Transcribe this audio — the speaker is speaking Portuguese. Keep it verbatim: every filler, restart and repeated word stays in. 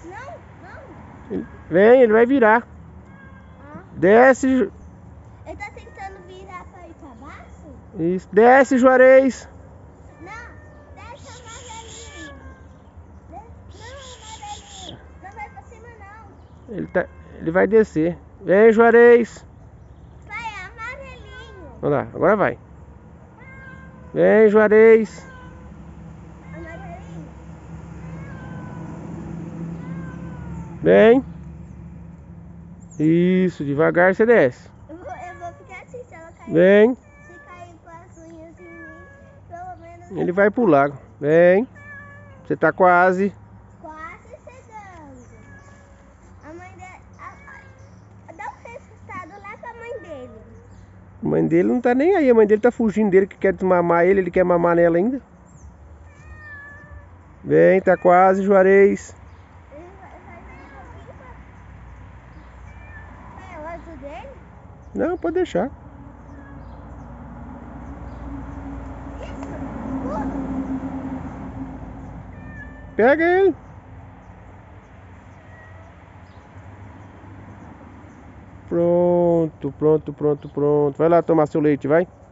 Não, não. Ele- Vem, ele vai virar. Ah, Desce. ele tá tentando virar pra ir pra baixo? Isso. Desce, Juarez. Não, desce amarelinho. Desce, não, amarelinho. Não vai pra cima, não. Ele, tá, ele vai descer. Vem, Juarez. Vai, é amarelinho. Vamos lá, agora vai. Vem, Juarez. Amarelinho. Vem. Isso, devagar você desce. Eu vou, eu vou ficar assim, se ela cair. Vem. Se cair com as unhas em mim, pelo menos... Ele vai pro lago. Vem. Você tá quase. Quase chegando. A mãe dele... A, a, dá um resultado lá pra mãe dele. A mãe dele não tá nem aí. A mãe dele tá fugindo dele, que quer desmamar ele. Ele quer mamar nela ainda. Vem, tá quase, Juarez. Ele vai, vai vir um pouquinho pra... É o azul dele? Não, pode deixar. Isso, pula. Pega ele. Pronto, pronto, pronto, pronto. Vai lá tomar seu leite, vai.